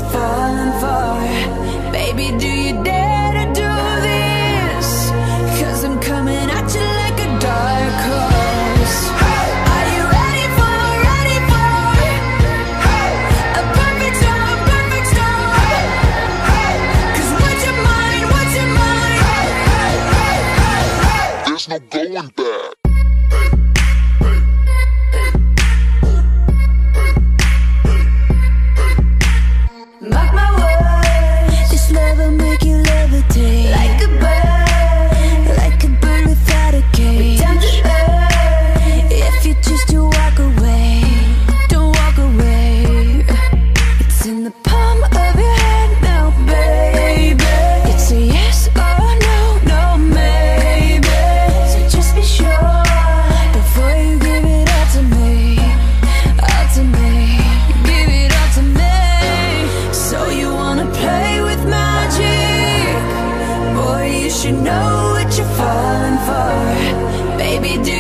falling for? Baby, do you dare to do this? 'Cause I'm coming at you like a dark horse. Are you ready for a perfect storm, perfect storm? 'Cause what's your mind, what's your mind? There's no going back. Mark my words, this love will make you levitate like a bird without a cage. Down to earth, if you choose to walk away, don't walk away. It's in the palm of your hand now, baby. It's a yes or no, no maybe. So just be sure before you give it all to me, all to me. Give it all to me. So you wanna play with magic? Boy, you should know what you're falling for. Baby, do